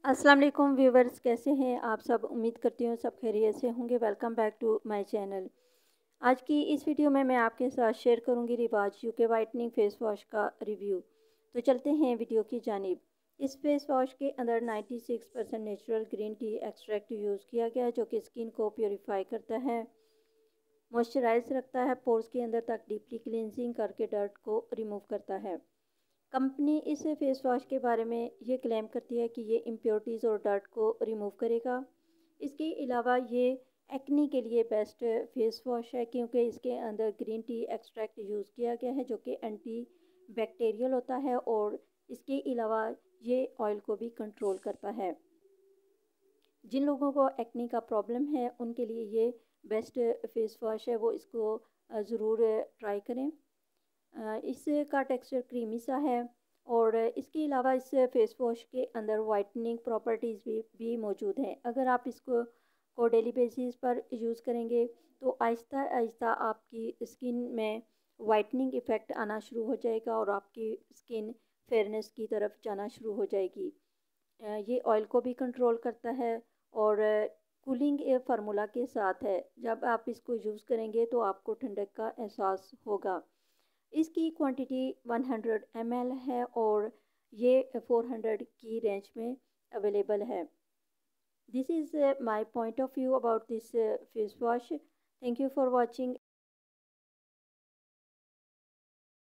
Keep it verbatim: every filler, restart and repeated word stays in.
अस्सलाम वालेकुम व्यूवर्स, कैसे हैं आप सब। उम्मीद करती हूँ सब खैरियत से होंगे। Welcome back to my channel. आज की इस वीडियो में मैं आपके साथ शेयर करूंगी Rivaj UK whitening face wash का रिव्यू। तो चलते हैं वीडियो की जानिब। इस फेस वॉश के अंदर छियानवे percent natural green tea extract use किया गया है, जो कि स्किन को प्योरीफाई करता है, मॉइस्चराइज रखता है, पोर्स के अंदर तक डीपली क्लिनजिंग करके डर्ट को रिमूव करता है। कंपनी इस फेस वॉश के बारे में ये क्लेम करती है कि ये इम्प्योरिटीज़ और डर्ट को रिमूव करेगा। इसके अलावा ये एक्नी के लिए बेस्ट फेस वॉश है, क्योंकि इसके अंदर ग्रीन टी एक्सट्रैक्ट यूज़ किया गया है, जो कि एंटी बैक्टीरियल होता है, और इसके अलावा ये ऑयल को भी कंट्रोल करता है। जिन लोगों को एक्नी का प्रॉब्लम है उनके लिए ये बेस्ट फेस वॉश है, वो इसको ज़रूर ट्राई करें। इसका टेक्सचर क्रीमी सा है, और इसके अलावा इस फेस वॉश के अंदर वाइटनिंग प्रॉपर्टीज़ भी, भी मौजूद हैं। अगर आप इसको को डेली बेसिस पर यूज़ करेंगे तो आहिस्ता आहिस्ता आपकी स्किन में वाइटनिंग इफ़ेक्ट आना शुरू हो जाएगा और आपकी स्किन फेयरनेस की तरफ जाना शुरू हो जाएगी। ये ऑयल को भी कंट्रोल करता है और कूलिंग ए फार्मूला के साथ है। जब आप इसको यूज़ करेंगे तो आपको ठंडक का एहसास होगा। इसकी क्वांटिटी सौ एम एल है और ये चार सौ की रेंज में अवेलेबल है। This is my point of view about this face wash. Thank you for watching.